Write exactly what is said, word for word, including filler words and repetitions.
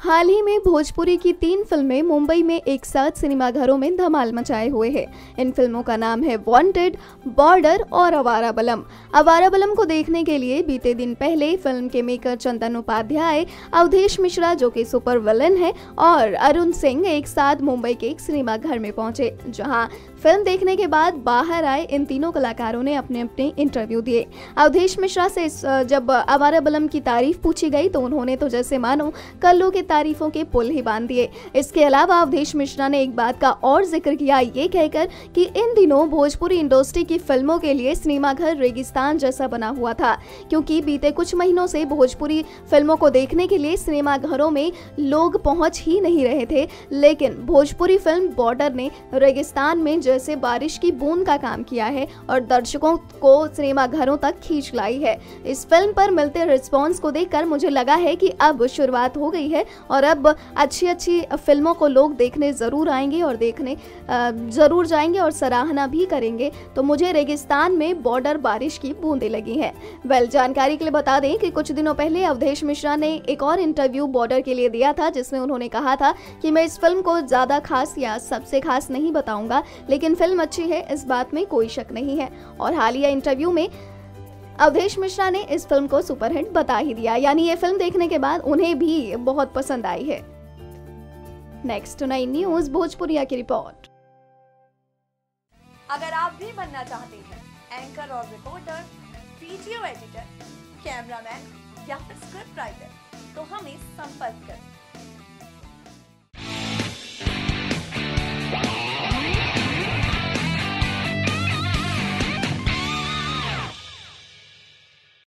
हाल ही में भोजपुरी की तीन फिल्में मुंबई में एक साथ सिनेमाघरों में धमाल मचाए हुए हैं। इन फिल्मों का नाम है वांटेड, बॉर्डर और आवारा बलम। आवारा बलम को देखने के लिए बीते दिन पहले फिल्म के मेकर चंदन उपाध्याय, अवधेश मिश्रा जो कि सुपर विलन है और अरुण सिंह एक साथ मुंबई के एक सिनेमाघर में पहुंचे, जहां फिल्म देखने के बाद बाहर आए इन तीनों कलाकारों ने अपने अपने इंटरव्यू दिए। अवधेश मिश्रा से जब आवारा बलम की तारीफ पूछी गई तो उन्होंने तो जैसे मानो कल्लू के तारीफों के पुल ही बांध दिए। इसके अलावा अवधेश मिश्रा ने एक बात का और जिक्र किया, ये कहकर कि इन दिनों भोजपुरी इंडस्ट्री की फिल्मों के लिए सिनेमाघर रेगिस्तान जैसा बना हुआ था, क्योंकि बीते कुछ महीनों से भोजपुरी फिल्मों को देखने के लिए सिनेमाघरों में लोग पहुंच ही नहीं रहे थे। लेकिन भोजपुरी फिल्म बॉर्डर ने रेगिस्तान में जैसे बारिश की बूंद का काम किया है और दर्शकों को सिनेमाघरों तक खींच लाई है। इस फिल्म पर मिलते रिस्पॉन्स को देखकर मुझे लगा है कि अब शुरुआत हो गई है और अब अच्छी अच्छी फिल्मों को लोग देखने ज़रूर आएंगे और देखने ज़रूर जाएंगे और सराहना भी करेंगे। तो मुझे रेगिस्तान में बॉर्डर बारिश की बूंदें लगी हैं। वेल, जानकारी के लिए बता दें कि कुछ दिनों पहले अवधेश मिश्रा ने एक और इंटरव्यू बॉर्डर के लिए दिया था, जिसमें उन्होंने कहा था कि मैं इस फिल्म को ज़्यादा खास या सबसे खास नहीं बताऊंगा, लेकिन फिल्म अच्छी है, इस बात में कोई शक नहीं है। और हालिया इंटरव्यू में अवधेश मिश्रा ने इस फिल्म को सुपरहिट बता ही दिया, यानी ये फिल्म देखने के बाद उन्हें भी बहुत पसंद आई है। नेक्स्ट नाइन न्यूज भोजपुरिया की रिपोर्ट। अगर आप भी बनना चाहते हैं एंकर और रिपोर्टर, वीडियो एडिटर, कैमरामैन या फिर स्क्रिप्ट राइटर, तो हमें संपर्क करें।